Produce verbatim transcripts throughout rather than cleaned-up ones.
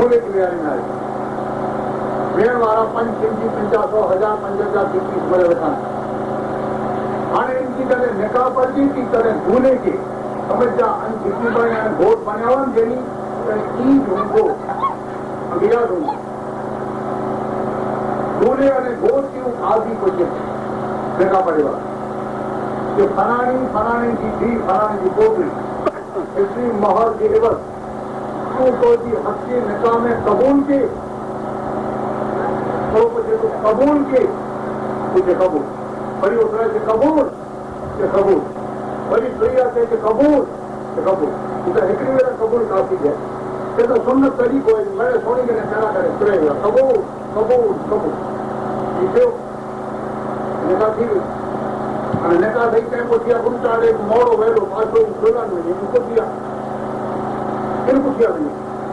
एक मियारी में आए भेण वारा पंज सिंधी पंजा सौ हजार पंज हजार पच्चीस बड़े वेठा हाँ इनकी करें निकाह पर जी की करें दूल्हे के समझ जा जितनी बड़े वोट बनावन जनी ईद होंगो अगिया होंगो दूल्हे अने वोट की आदि को निकाह परिवार कि फलानी फलानी की धी फलानी की पोतरी इतनी महर के एवज तू तो जी हक के निकाह में कबूल के तो मुझे तो कबूल के मुझे कबूल बड़ी उतरा के कबूल के कबूल बड़ी प्रिया से के कबूल के कबूल उसे हिकड़ी मेरा कबूल काफी है ये तो सुन्नत तरीको है मेरे सोनी के नचारा करे तुरे हुआ कबूल कबूल कबूल इसे निकाह थी અને નેતા થઈ કઈ પૂછ્યા ગુંચાડે મોડો વહેલો પાછો ખોલા નહીં એનું પૂછ્યા એનું પૂછ્યા નહીં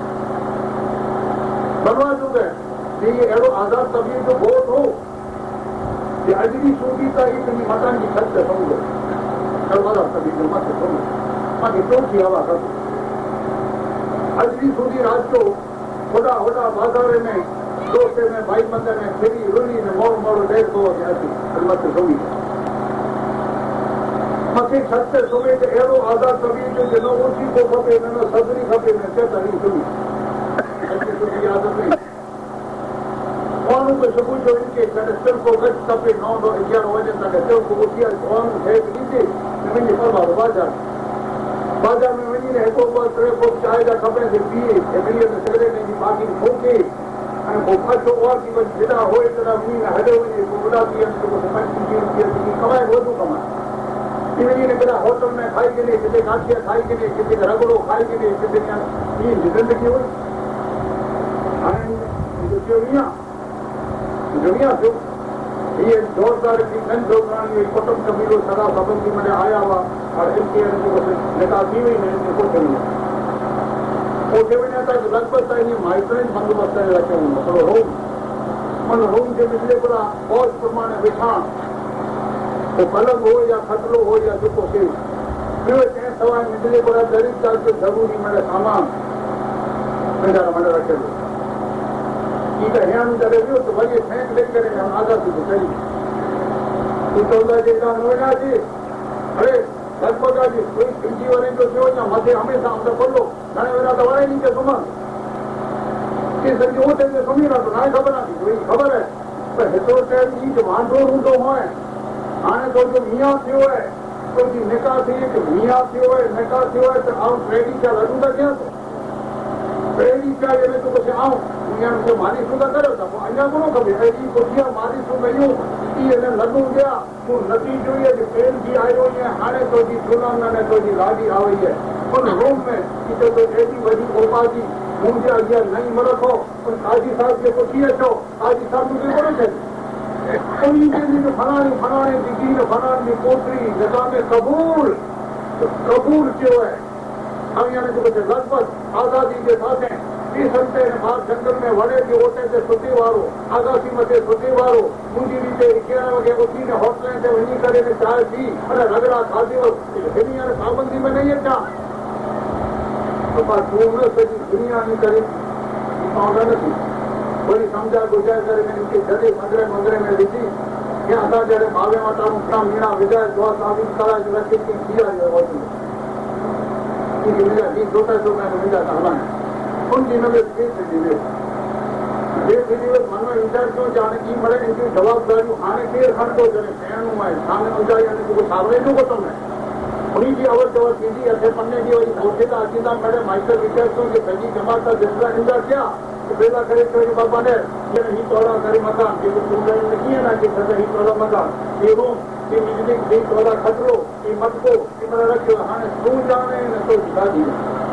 બનવા ચૂકે कि ये एड़ो आजाद तबीयत जो वोट हो कि अजरी सूटी का इतनी मकान की छत से समझो आजाद तबीयत जो मत समझो मत तो की हवा कर अजरी सूटी रात को होड़ा होड़ा बाजार में दोस्ते में भाई मंदिर में फेरी रोली में मोड़ मोड़ डेढ़ सौ ऐसी मत समझी मथे छत से सुबह के एड़ो आजाद तबीयत जो जिनो ऊंची को खपे न सदरी खपे न चेतनी सुनी ऐसी सूटी आदत नहीं कौन को सबूत जो इनके सिर को गच कपे नौ नौ ग्यारह बजे तक सिर को उठिया कौन है नीचे मुझे पर बाजार बाजार में वही रहे को पर त्रे को चाय का खपे से पिए फैमिली में सिगरेट नहीं बाकी ठोके અને બોફા તો ઓર की जिदा होए तरह नी हडे हुई को बुला दिया तो पंच की की कमाए वो तो कमा इन्हीं ने कहा होटल में खाई के लिए कितने गांठिया खाई के लिए कितने रगड़ो खाई के लिए कितने ये जिंदगी हुई आणि जो दुनिया दुनिया जो ये जोरदार की नन जोरदार ये कुटुंब कबीलो सदा संबंधी मैंने आया हुआ और इनके नेता की हुई नहीं इनको चाहिए वो केवल तक लगभग तक ये माइग्रेन बंदोबस्त रखे हुए मतलब रोम मन रोम के मिलने पड़ा और प्रमाण बिठा वो पलंग हो या खतरो हो या दुखो के फिर कहीं सवाल मिलने पड़ा गरीब चाल के जरूरी मेरे सामान मेरा मैंने रखे हुए ಈಗ ಏನು ಜರಗಿಯೋ तो वही फेंक लेकर हम आगा से चली तो चौदह जैसा नोएडा जी अरे लगभग जी कोई खिंची वाले जो जो या मध्य हमेशा हम तो बोलो घने मेरा दवाई नहीं के सुमन कि संजी होते हैं सुमी ना तो ना खबर ना कोई खबर है पर हितो टाइम जी जो वांडो रूंडो होए आने तो जो मियां थियो है तो जी निकाह थी कि मियां थियो है निकाह थियो है तो आउट रेडी क्या लगू था क्या रेडी क्या ये तो कुछ आऊं जो मारी सुधा करो था वो अन्य को कभी ऐसी कुछ मारी सु नहीं ये लगू गया वो नतीजो ये पेन की आयो ये हाणे तो जी चुनाव ने तो जी गाड़ी आई है उन रूम में कि तो ऐसी बड़ी ओपा जी मुझे अगिया नहीं मरखो उन काजी साहब के को किए छो काजी साहब मुझे बोलो छे उन्हीं के लिए फलानी फलानी दिखी ने फलानी पोतरी जगह में कबूल तो कबूल क्यों है हम यहाँ जो बच्चे लगभग आजादी के साथ हैं संते बार जंगल में वड़े के ओटे से सुधी वारो आगासी मथे सुधी वारो मुंहिंजी रीते ग्यारह वगे उठी ने होटल से वही करे ने चाय पी अरे रगड़ा खाधी और दुनिया ने पाबंदी में नहीं है क्या तो बात दूर से दुनिया नहीं करे पाउंडा नहीं बड़ी समझा गुजार करे ने इनके जड़े मंदरे मंदरे में लिखी या असा जड़े भावे माता मुक्ता मीणा विजय दुआ साबित करा जो रखे की किया है होती कि मेरा ये छोटा तो मैं मिला था उन दिनों में देश दिवे देश दिवे मन में विचार क्यों जाने की मरे इनकी जवाबदारी खाने के खर्च हो जाए फैन हुआ है सामने ऊंचा यानी को सामने जो को तुमने उन्हीं की अवर जवाब सीधी अच्छे पन्ने की वही सोचे का अकीदा मेरे माइकल विचार क्यों कि पहली जमात का जिसका इंजा क्या तो पहला करे तो बाबा ने ये नहीं तोड़ा करे मकान ये तो तुम नहीं है ना कि नहीं तोड़ा मकान ये रूम ये बिजली नहीं तोड़ा खतरो ये मत को ये मेरा रखो हाँ तू जाने न तो दिखा दी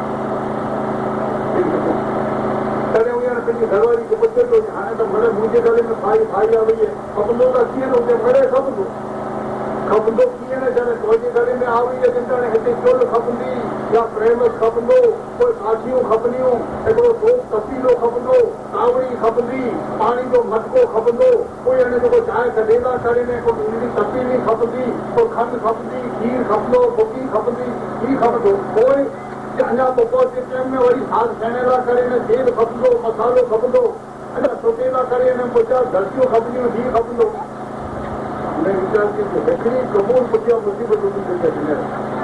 करे हुए पंहिंजी घरवारी खे पुछे थो हाणे त भले मुंहिंजे गले में भाई भाई आ वई आहे खपंदो त कीअं न हुते मरे खपंदो खपंदो कीअं न ॼणे तुंहिंजे गले में आ वई आहे जिन हिते चोल खपंदी या प्रेम खपंदो कोई काठियूं खपंदियूं हिकिड़ो दोस्त तसीलो खपंदो कावड़ी खपंदी पाणी जो मटको खपंदो कोई हाणे जेको चांहि कढेला करे ने को ईंदी तपीली खपंदी को खंडु खपंदी खीर खपंदो बुकी खपंदी घी खपंदो कोई अञा अञा पोइ पहुचे टाइम में वरी साग सेणेला करे ने तेल खपंदो, मसालो खपंदो, अञा सोटेला करे ने पोचा धरतियूं खपंदियूं, घी खपंदो। मैं वीचार कयो त हिकिड़ी कबूल पुठियां मुसीबतूं थी थियनि।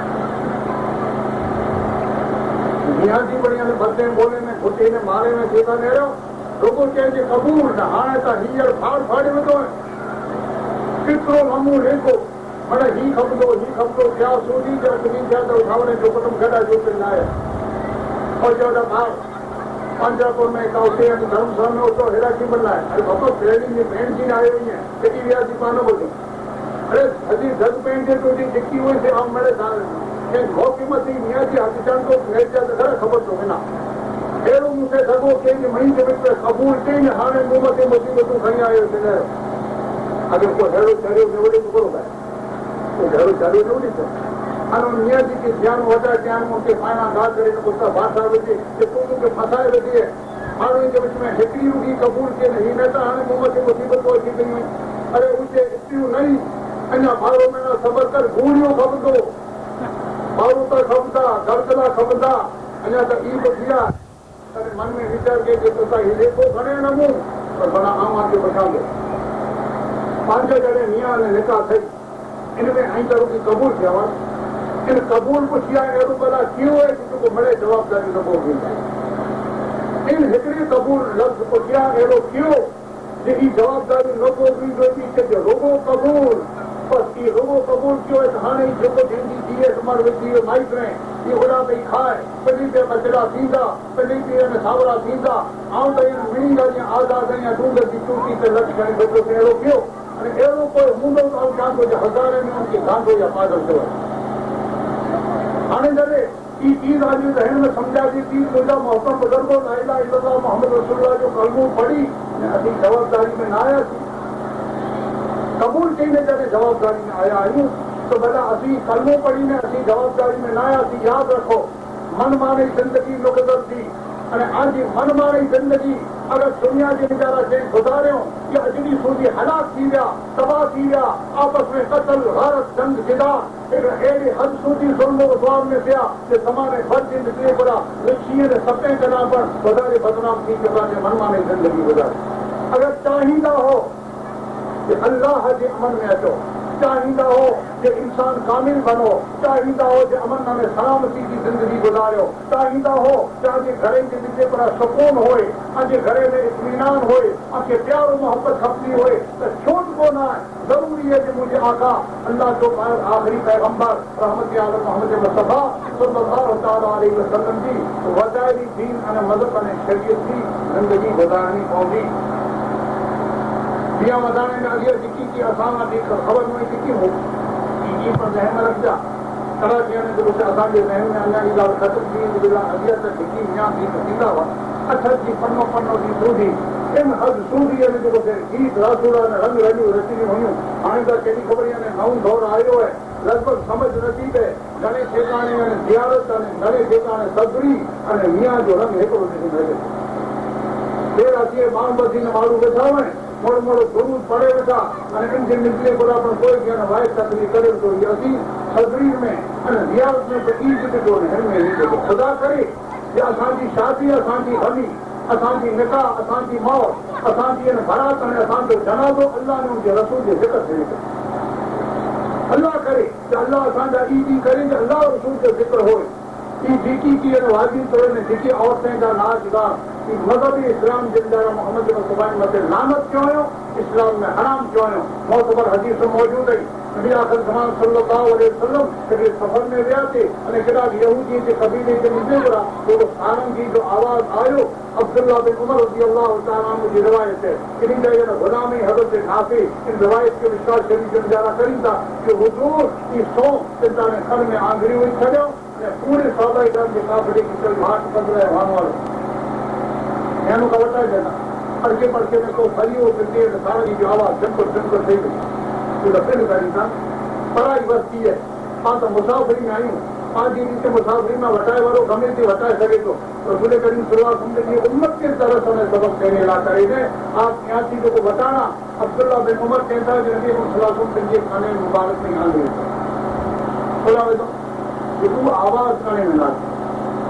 मियां जी बढ़िया ने भरते बोले में खुटे ने मारे में जेका नेरो रुगो चइजे कबूल न हाणे त हींअर फाड़ फाड़े वेंदो केतिरो लम्बो लेखो माना ही खपंदो ही खपंदो क्या सूदी जा सुनी जा तो उठावने जो कुटुंब गड़ा जो पे लाए और जो दा भाव पंजाब में का उसे धर्मशाला में तो हेरा की बन लाए। अरे बाबा ट्रेनिंग में बैंड जी आए हुई हैं कितनी भी आदमी पाना बोले अरे हजी दस बैंड के तो दिक्की हुई से हम मेरे साथ के मौके मत ही मियां जी हकीकत को भेज जाते घर खबर तो ना एरो मुझे सगो के महीने के बीच कबूल के हाणे मुंह मथे मुसीबतूं खणी आयो थे अगर कोई हेरो चरियो में वॾे टुकड़ो है तो हेरो चरियो न वॾी अन मियां जी के ध्यान वधा ध्यान उनके पाना गा करे तो उसका भाषा विझे कि तू मूंखे फसाए वेठी है माण्हुनि जे विच में हिकिड़ी रुगी कबूल के नहीं न त हाणे मुंह मथे मुसीबतूं अची पयूं। अरे उचे इतियूं नहीं अञा ॿारहों महीना सबर कर गूड़ियूं खपंदो माण्हू त खपंदा गरगला खपंदा अञा त ई बि थिया अरे मन में विचार के तो ही देखो घणे न मुंह पर भला आम आके बचांदो पांच जड़े मियां ने निकाह थई इनमें आई तरह की कबूल थिया इन कबूल पुछिया अहिड़ो भला क्यों है कि तुको मिले जवाबदारी न पोइ इन हिकिड़ी कबूल लफ़्ज़ पुछिया अहिड़ो क्यों जेकी जवाबदारी न पोइ थी रोगो कबूल बस ये रोगो कबूल क्यों है हाणे जेको जंहिंजी धीअ उमर विधी माइट में ये उड़ा पई खाए पली पे बचड़ा थींदा पली पे सावरा थींदा आउं त मिणी ॻाल्हि आज़ाद या डूंग जी टूटी ते लट खणी वेठो अहिड़ो कयो अने अहिड़ो कोई हूंदो त आउं चवां थो जो हज़ारे में उनखे गांधो या पागल थियो हाणे जॾहिं ई टी ॻाल्हियूं त हिन में सम्झाइजे थी तुंहिंजा मोहतम बुज़ुर्गो ला इलाहा इल्लल्लाह मोहम्मद रसूलुल्लाह जो कलमो पढ़ी असीं जवाबदारी में न आयासीं कबूल कई ने जॾहिं जवाबदारी में आया आहियूं तो भला असीं कलमो पढ़ी ने असीं जवाबदारी में न आयासीं। यादि रखो मनमानी ज़िंदगी मुक़दर थी अने आजी मनमानी ज़िंदगी अगर दुनिया जे वीचारा शइ गुज़ारियो या अजड़ी सूदी हलाक थी विया तबाह थी विया आपस में कत्ल गैरत जंग जिदा अहिड़ी हद सूदी ज़ुल्म उज़वाम में थिया कि ज़माने भर जी निकिरे पड़ा ऋषिअ ने सतें कना पर वधारे बदनाम थी के पंहिंजे मनमानी ज़िंदगी गुज़ारे। अगर चाहींदा हो कि अल्लाह जे अमन में अचो चाहींदा हो कि इंसान कामिल बनो चाहींदा हो कि अमन में सलामती की जिंदगी गुजारियो चाहींदा हो कि अॼु घर जे विच पर सुकून होए अॼु घर में इत्मीनान होए अखे प्यार मोहब्बत खपंदी होए त छोट कोन आहे ज़रूरी है कि मुंहिंजे आका अल्लाह जो आख़िरी पैगंबर रहमत आलम मोहम्मद मुस्तफ़ा सल्लल्लाहु तआला अलैहि वसल्लम जी वज़ाइरी दीन अने मज़हब अने शरीयत जी ज़िंदगी गुज़ारणी पवंदी। दिया मदाने में अॻियां जिकी की असां देख ख़बर में जिकी हो की पर ज़हन में रखजा कड़ा थियण जो कुझु असांजे ज़हन में अञा ई ॻाल्हि ख़तमु थी वेंदी अॻियां त जिकी मियां थी थींदा हुआ अठनि जी पनो पनो जी सूदी इन हद सूदीअ में जेको गीत रासूड़ा ने रंग रलियूं रचियूं हुयूं हाणे त कहिड़ी ख़बर आहे नओं दौरु आयो आहे लगभॻि सम्झ नथी पए घणे ठिकाणे अने ज़ियारत अने घणे ठिकाणे सदरी अने मियां जो रंग हिकिड़ो ॾिसण लॻे देर अची माण्हू बसीन माण्हू वेठा आहिनि मोड़ो मोड़ो दुरूद पढ़े वेठा अने इनजे निकिरे पर अपन कोई कंहिं वाइस तकलीफ़ करे थो असीं सदरी में अने ज़ियारत में त ईद ॾिठो हिन में ख़ुदा करे कि असांजी शादी असांजी हली असांजी निकाह असांजी मौत असांजी बारात अने असांजो जनाज़ो अल्लाह ने उनजे रसूल जे ज़िक्र थिए थो। अल्लाह करे कि अल्लाह असांजा ईदी करे कि अल्लाह रसूल जो ज़िक्र होए ई जेकी की वाजिब तौर में जेकी औरतें जा नाच गान मज़हबी इस्लाम जे अंदरि मोहम्मद मुस्तफ़ा मथे लानत कयो हुयो इस्लाम में हराम कयो हुयो मोतबर हदीस मौजूद हुई नबी आख़िर ज़मान सल्लल्लाहु अलैहि वसल्लम हिकिड़े सफ़र में वियासीं अने केॾा यहूदी जे क़बीले जे निकिरे पिया थोरो सारंगी जो आवाज़ आयो अब्दुल्ला बिन उमर रज़ी अल्लाह तआला अन्हु जी रिवायत है इन जा गुलामी हज़रत नाफ़ी इन रिवायत के विश्वास शरीफ जो गुज़ारा करीं था कि हुजूर ई सौ पिता ने खर में आंगरी हुई छॾियो ऐं पूरे सौदा घर जे काफ़िले की कोई हाथ पंद्रहं वाहन वारो यानो का वटा देना पड़के पड़के में को फरियो फिरते सारंगी जो आवाज़ झंकर झंकर थी गई तो फिर करी था पढ़ाई बस की है पाण त मुसाफ़िरी में आहियूं पंहिंजी रीति मुसाफ़िरी में वटाए वारो गमे थी वटाए सघे थो रसूल करीम सल्लल्लाहु अलैहि वसल्लम जी उम्मत के तरह से सबक देने ला करे ने आप यहाँ थी जो बताना अब्दुल्ला बिन उमर कहता है कि नबी सल्लल्लाहु अलैहि वसल्लम के खाने मुबारक में आंदे खुला वेठो जो तू आवाज़ करने में ना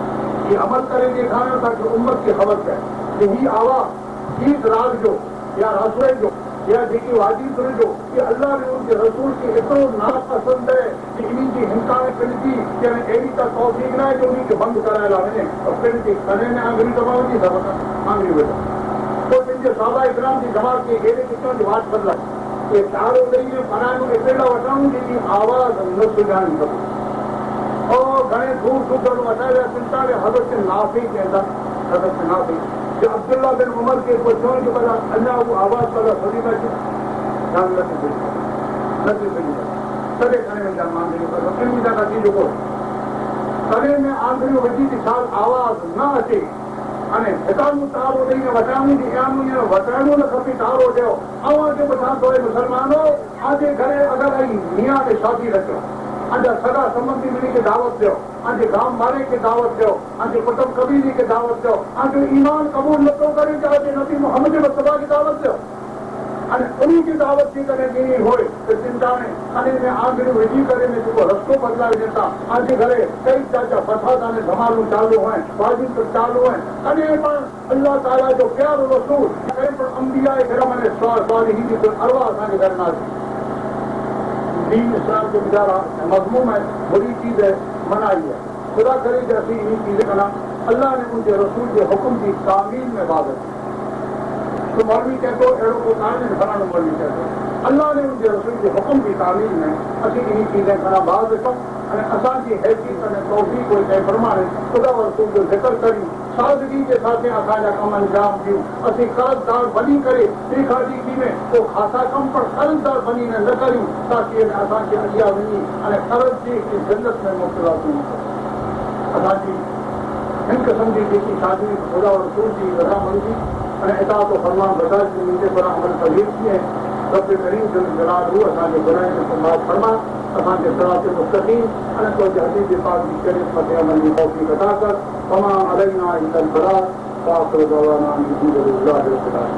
ये अमल करे ॾेखारण ताकि उम्मत खे ख़बर पए कि ही आवाज़ ईद रात जो या रसोई जो या जेकी वादी तुर जो कि अल्लाह ने उनके रसूल खे एतिरो नापसंद है कि इन जी हिमकाने पिण जी यानी अहिड़ी का तौफ़ीक़ न आहे जो उन खे बंदि कराए लाइ वञे और पिण जी कने में आंगुरी दबा वञी था आंगुरी वेठा पोइ पंहिंजे साहबा इकराम जी जमात खे अहिड़े क़िस्म जी वाट बदिलाई कि चारो ॾेई पढ़ाइणो एतिरा वठूं जेकी आवाज़ न सुञाणी खपे और घणे दूर दूर वटाए चिंता के हज़रत नाफ़ी कहंदा हज़रत नाफ़ी जो अब्दुल्ला बिन उमर के पुछो कि भला अञा वो आवाज़ भला सॼी में ध्यानु नथी थिए नथी सघी तॾहिं खणे वेंदा आंगुरियूं पर इन जा नतीजो कोन तॾहिं में आंगुरियूं विझी थी छा आवाज़ न अचे अने हितां तारो ॾेई न वटाइणो थी ईअं वटाइणो न खपे तारो ॾियो ऐं अॻे पुछां थो मुस्लमानो आजे घरे अगरि आई मियाँ खे शादी रखियो आजा सगा संबंधी मिली के दावत दो आजे गांव मारे के दावत दो आजे कुटुंब कबीले के दावत दो आजे ईमान कबूल न तो करे चाहे नबी मोहम्मद मुस्तफा की दावत दो अने उन्हीं की दावत थी करे ॾिनी होए त चिंता में अने में आंगुरियूं विझी करे में जेको रस्तो बदलाए ॾिता आजे घरे कई चाचा फसाद ने धमालू चालू हैं बाजी तो चालू हैं अने पाण अल्लाह ताला जो प्यारो रसूल कई पण अंबिया किराम ने सवाल सवाल ही जी अरवा असांजे घर नाज़िल दीन इस्लाम के बेचारा मजमूम है बुरी चीज है मनाई है खुदा करे कि असी इन चीजें करना अल्लाह ने उनके रसूल के हुक्म की तामील में इबादत तो मौलवी कहते हो अड़ो को कान फलाणो मौलवी कहते अल्लाह ने उनके रसूल के हुक्म की तामील में असी इन चीजें करना बाज़ रखूं अने असांजी हैसियत अने तौफ़ीक़ कोई कंहिं फरमाए खुदा रसूल जो ज़िक्र करी सादगी के साथ असांजा कम अंजाम ॾियूं असीं कर्ज़दार बनी करे ॾेखारी थी में को ख़ासा कम पर कर्ज़दार बनी न करियूं ताकि असांखे अॻियां वञी अने कर्ज़ जी जन्नत में मुबतला थियूं असांजी हिन क़िस्म जी जेकी शादी खुदा रसूल जी रज़ामंदी अने इताअत फरमान बरदाश्त जी मुंहिंजे पर अमल पज़ीर थी ऐं रब करीम जल जलालहू असांजे गुनाहनि खे माफ़ फरमा असांखे सिरात मुस्तक़ीम अने तो हदीस पाक जी शरीयत मथे अमल जी तौफ़ीक़ अता कर तमाम अलैना इल्लल बलाग व आखिरु दअवाना अनिल हम्दुलिल्लाहि रब्बिल आलमीन।